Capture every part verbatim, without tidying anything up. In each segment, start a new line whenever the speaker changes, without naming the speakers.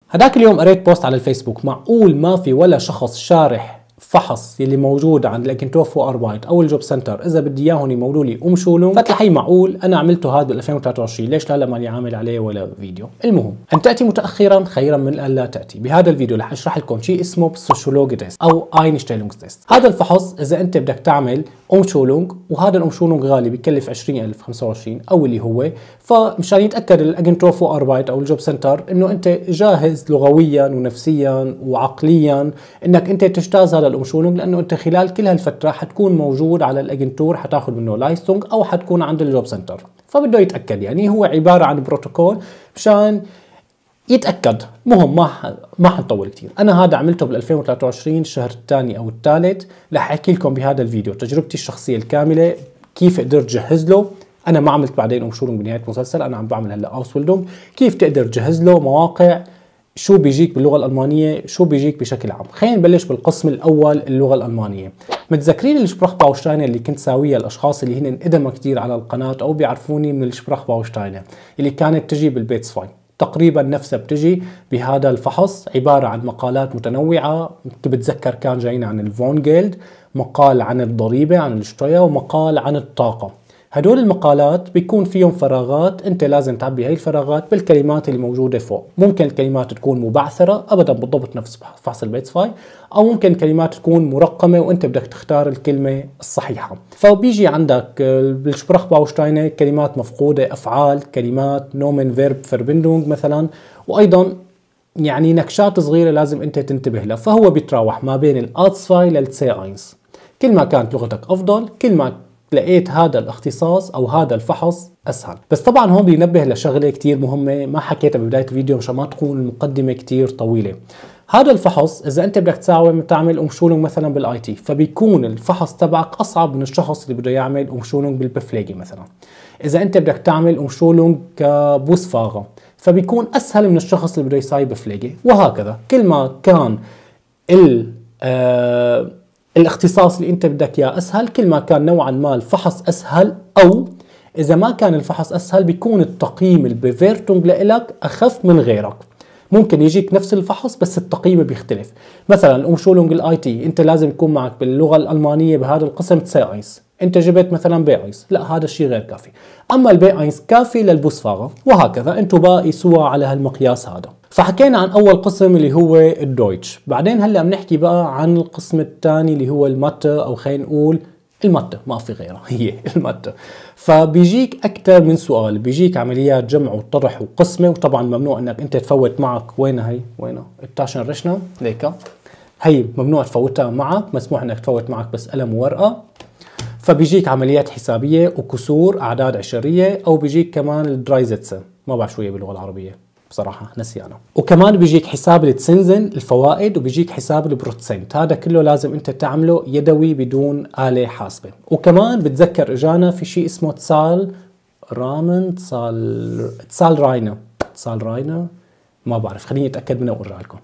هداك اليوم قريت بوست على الفيسبوك، معقول ما في ولا شخص شارح فحص يلي موجود عند الاجنتوف واربايت او الجوب سنتر اذا بدي اياهم يمولوا لي ام شولونج؟ فتلحي معقول انا عملته هذا بال ألفين وثلاثة وعشرين، ليش هلا ماني عامل عليه ولا فيديو؟ المهم، ان تاتي متاخرا خيرا من ان لا تاتي. بهذا الفيديو رح اشرح لكم شيء اسمه سوشيولوجي تيست او اينشتاينونغ تيست. هذا الفحص اذا انت بدك تعمل ام شولونج، وهذا الام شولونج غالي بكلف عشرين ألف خمسة وعشرين او اللي هو، فمشان يتاكد الاجنتوف واربايت او الجوب سنتر انه انت جاهز لغويا ونفسيا وعقليا انك انت تجتاز هذا الام شولونج، لانه انت خلال كل هالفتره حتكون موجود على الاجنتور، حتاخذ منه لايسونج او حتكون عند الجوب سنتر، فبده يتاكد. يعني هو عباره عن بروتوكول مشان يتاكد. مهم ما ح... ما حنطول كثير. انا هذا عملته بال ألفين وثلاثة وعشرين الشهر الثاني او الثالث، رح احكي لكم بهذا الفيديو تجربتي الشخصيه الكامله، كيف قدرت جهز له. انا ما عملت بعدين ام شولونج بنهايه المسلسل، انا عم بعمل هلا اوسبيلدونج، كيف تقدر تجهز له مواقع، شو بيجيك باللغه الالمانيه، شو بيجيك بشكل عام. خلينا نبلش بالقسم الاول، اللغه الالمانيه. متذكرين الشبراخ باوشتاينر اللي كنت ساويها الاشخاص اللي هن قدموا كثير على القناه او بيعرفوني من الشبراخ باوشتاينر اللي كانت تجي بالبيتس فاي؟ تقريبا نفسها بتجي بهذا الفحص، عباره عن مقالات متنوعه. بتذكر كان جايين عن الفون جيلد، مقال عن الضريبه عن الشتويا، ومقال عن الطاقه. هدول المقالات بيكون فيهم فراغات، انت لازم تعبي هاي الفراغات بالكلمات اللي موجوده فوق. ممكن الكلمات تكون مبعثره ابدا بالضبط نفس فحص البيتس فاي، او ممكن الكلمات تكون مرقمه وانت بدك تختار الكلمه الصحيحه. فبيجي عندك بالشبراخ باوشتاينر كلمات مفقوده، افعال، كلمات نومن فيرب فربندونج مثلا، وايضا يعني نكشات صغيره لازم انت تنتبه لها. فهو بيتراوح ما بين الاتسفاي للتسي اينز. كل ما كانت لغتك افضل كل ما لقيت هذا الاختصاص او هذا الفحص اسهل. بس طبعا هون بينبه لشغله كثير مهمه ما حكيتها ببدايه الفيديو مشان ما تكون المقدمه كثير طويله. هذا الفحص اذا انت بدك تساوي تعمل ام شولونج مثلا بالاي تي، فبيكون الفحص تبعك اصعب من الشخص اللي بده يعمل ام شولونج بالبفليجي مثلا. اذا انت بدك تعمل ام شولونج كبوسفاغه فبيكون اسهل من الشخص اللي بده يساوي بفليجي، وهكذا. كل ما كان ال آه الاختصاص اللي انت بدك اياه اسهل كل ما كان نوعا ما الفحص اسهل، او اذا ما كان الفحص اسهل بيكون التقييم البيفيرتونج لإلك اخف من غيرك. ممكن يجيك نفس الفحص بس التقييم بيختلف. مثلا الام شولونج الاي تي انت لازم يكون معك باللغه الالمانيه بهذا القسم تسي اينس، انت جبت مثلا بي اينس، لا هذا الشيء غير كافي. اما البي اينس كافي للبوسفاغه، وهكذا انتم بقى قيسوها على هالمقياس هذا. فحكينا عن اول قسم اللي هو الدويتش، بعدين هلا بنحكي بقى عن القسم الثاني اللي هو الماتا، او خلينا نقول الماتا، ما في غيرها هي الماتا. فبيجيك اكثر من سؤال، بيجيك عمليات جمع وطرح وقسمه، وطبعا ممنوع انك انت تفوت معك. وين هي؟ وين التاشن رشنا ليكا؟ هي ممنوع تفوتها معك، مسموح انك تفوت معك بس قلم وورقه. فبيجيك عمليات حسابيه وكسور اعداد عشريه، او بيجيك كمان الدرايزتسن، ما بعرف شو هي باللغه العربيه بصراحة نسيانه. وكمان بيجيك حساب التسنزن الفوائد، وبيجيك حساب البروتسنت. هذا كله لازم انت تعمله يدوي بدون آلة حاسبة. وكمان بتذكر اجانا في شيء اسمه تسال رامن، تسال تسال راينا تسال راينا ما بعرف، خليني اتاكد منه واوريها لكم.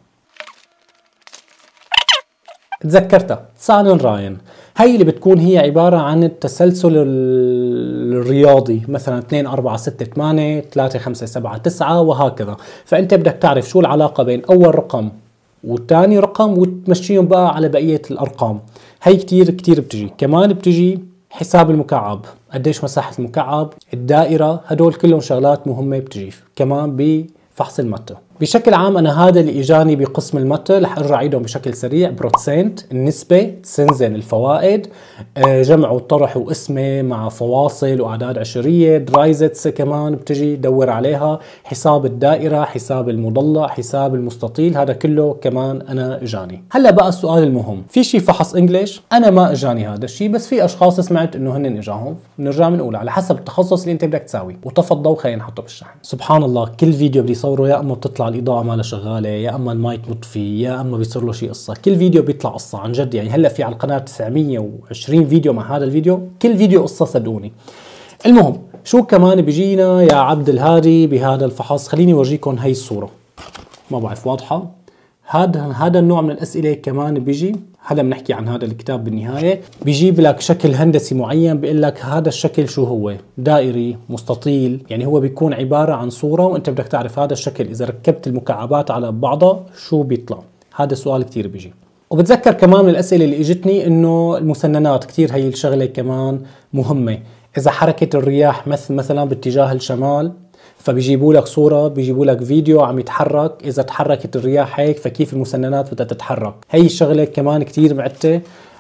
تذكرتها تسال راين، هي اللي بتكون هي عبارة عن التسلسل الرياضي، مثلا اثنين أربعة ستة ثمانية ثلاثة خمسة سبعة تسعة وهكذا. فأنت بدك تعرف شو العلاقة بين أول رقم والثاني رقم وتمشيهم بقى على بقية الأرقام. هي كتير كتير بتجي. كمان بتجي حساب المكعب، قديش مساحة المكعب، الدائرة، هدول كلهم شغلات مهمة بتجي كمان بفحص الماتا. بشكل عام انا هذا اللي اجاني بقسم الماتا، رح ارجع اعيدهم بشكل سريع. بروتسنت النسبه، تسنزن الفوائد، جمع وطرح وقسمه مع فواصل واعداد عشريه، درايزتس كمان بتجي دور عليها، حساب الدائره، حساب المضلع، حساب المستطيل، هذا كله كمان انا اجاني. هلا بقى السؤال المهم، في شيء فحص انجليش؟ انا ما اجاني هذا الشيء، بس في اشخاص سمعت انه هن اجاهم. بنرجع بنقول على حسب التخصص اللي انت بدك تساوي، وتفضوا خلينا نحطه بالشحن. سبحان الله كل فيديو بدي صوره يا اما بتطلع الاضاءه مالها شغاله، يا اما المايك مطفي، يا اما بيصير له شيء قصه. كل فيديو بيطلع قصه عن جد. يعني هلا في على القناه تسعمية وعشرين فيديو مع هذا الفيديو، كل فيديو قصه صدقوني. المهم شو كمان بيجينا يا عبد الهادي بهذا الفحص؟ خليني اورجيكم هي الصوره، ما بعرف واضحه. هذا هذا النوع من الاسئله كمان بيجي، هلا بنحكي عن هذا الكتاب بالنهايه، بيجيب لك شكل هندسي معين، بيقول لك هذا الشكل شو هو، دائري، مستطيل، يعني هو بيكون عباره عن صوره وانت بدك تعرف هذا الشكل اذا ركبت المكعبات على بعضها شو بيطلع. هذا السؤال كثير بيجي. وبتذكر كمان من الاسئله اللي اجتني انه المسننات كثير، هي الشغله كمان مهمه. اذا حركه الرياح مثل مثلا باتجاه الشمال، فبيجيبوا لك صورة، بيجيبوا لك فيديو عم يتحرك، إذا تحركت الرياح هيك فكيف المسننات بدها تتحرك. هي الشغلة كمان كتير معتة،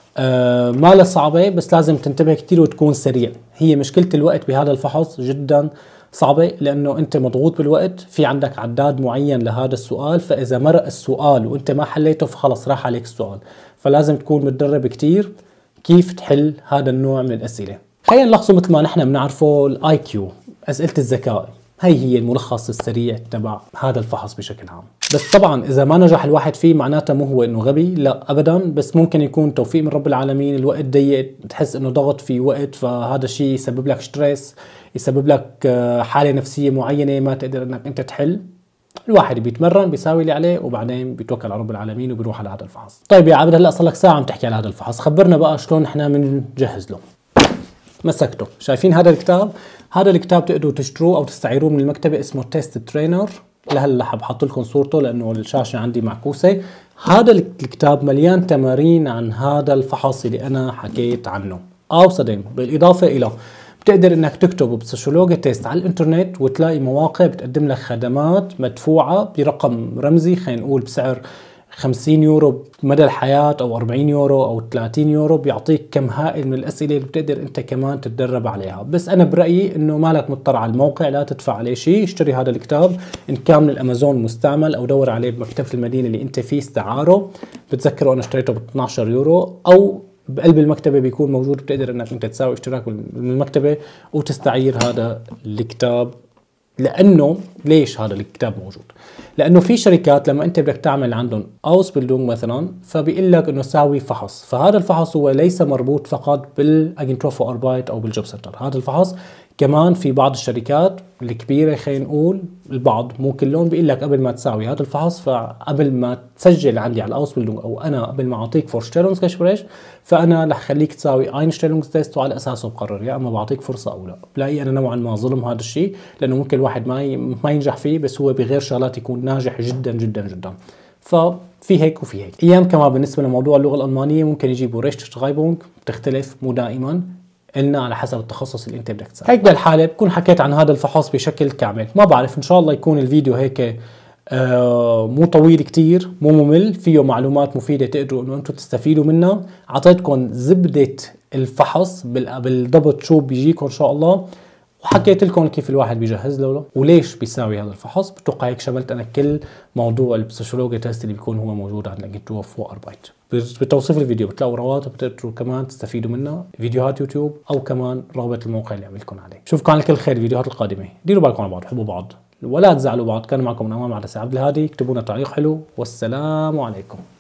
آه ما لها صعبة بس لازم تنتبه كتير وتكون سريع. هي مشكلة الوقت بهذا الفحص جدا صعبة، لأنه أنت مضغوط بالوقت، في عندك عداد معين لهذا السؤال، فإذا مرق السؤال وأنت ما حليته فخلص راح عليك السؤال. فلازم تكون متدرب كتير كيف تحل هذا النوع من الأسئلة. خلينا نلخصه مثل ما نحن بنعرفه، الاي كيو، أسئلة الذكاء، هي هي الملخص السريع تبع هذا الفحص بشكل عام. بس طبعا اذا ما نجح الواحد فيه معناته مو هو انه غبي، لا ابدا، بس ممكن يكون توفيق من رب العالمين، الوقت ضيق، تحس انه ضغط في وقت، فهذا الشيء يسبب لك ستريس، يسبب لك حالة نفسية معينة ما تقدر انك انت تحل. الواحد بيتمرن، بيساوي اللي عليه، وبعدين بيتوكل على رب العالمين وبيروح على هذا الفحص. طيب يا عبد، هلا صار لك ساعة عم تحكي على هذا الفحص، خبرنا بقى شلون احنا بنجهز له. مسكته. شايفين هذا الكتاب؟ هذا الكتاب تقدروا تشتروه او تستعيروه من المكتبه، اسمه تيست ترينر. لهلا حبحط لكم صورته لانه الشاشه عندي معكوسه. هذا الكتاب مليان تمارين عن هذا الفحص اللي انا حكيت عنه او صدم. بالاضافه الى بتقدر انك تكتب بسوشيولوجيا تيست على الانترنت وتلاقي مواقع بتقدم لك خدمات مدفوعه برقم رمزي، خلينا نقول بسعر خمسين يورو مدى الحياة أو أربعين يورو أو ثلاثين يورو، بيعطيك كم هائل من الأسئلة اللي بتقدر أنت كمان تتدرب عليها. بس أنا برأيي إنه مالك مضطر على الموقع، لا تدفع عليه شيء، اشتري هذا الكتاب إن كان من الأمازون مستعمل أو دور عليه بمكتبة المدينة اللي أنت فيه استعاره. بتذكروا أنا اشتريته ب اثني عشر يورو، أو بقلب المكتبة بيكون موجود، بتقدر إنك أنت تساوي اشتراك من المكتبة وتستعير هذا الكتاب. لأنه ليش هذا الكتاب موجود؟ لأنه في شركات لما أنت بدك تعمل عندهم أوسبيلدونغ مثلا، فبيقول لك إنه ساوي فحص، فهذا الفحص هو ليس مربوط فقط بالأجنتروفو أربايت أو بالجوب سنتر. هذا الفحص كمان في بعض الشركات الكبيرة، خلينا نقول البعض مو كلهم، بيقول لك قبل ما تساوي هذا الفحص، فقبل ما تسجل عندي على الأوسبيلدونغ أو أنا قبل ما أعطيك فورشتيلونغسكشبريش، فأنا رح خليك تساوي اينشتيلونغز تيست وعلى أساسه بقرر يا أما بعطيك فرصة أو لا. بلاقي أنا نوعا ما ظلم هذا الشيء، لأنه ممكن الواحد ما ما ينجح فيه، بس هو بغير شغلات يكون ناجح جدا جدا جدا. ففي هيك وفي هيك. أيام كمان بالنسبة لموضوع اللغة الألمانية ممكن يجيبوا ريشتشرايبونغ، بتختلف مو دائما، إلنا على حسب التخصص اللي انت بدك تساوي. هيك بالحالة بكون حكيت عن هذا الفحص بشكل كامل. ما بعرف، ان شاء الله يكون الفيديو هيك آه مو طويل كتير، مو ممل، فيه معلومات مفيدة تقدروا انه انتم تستفيدوا منها. اعطيتكم زبدة الفحص بالضبط شو بيجيكم ان شاء الله، وحكيت لكم كيف الواحد بيجهز له وليش بيساوي هذا الفحص. بتوقع هيك شملت انا كل موضوع البسيشولوجيا تيست اللي بيكون هو موجود عند أجنتروفو أربايت. بتوصيف الفيديو بتلاقوا روابط بتقدروا كمان تستفيدوا منها، فيديوهات يوتيوب او كمان رابط الموقع اللي عملكم عليه. شوفكم على كل خير الفيديوهات القادمه. ديروا بالكم على بعض، حبوا بعض ولا تزعلوا بعض. كان معكم من امام عبد الهادي، اكتبوا لنا تعليق حلو، والسلام عليكم.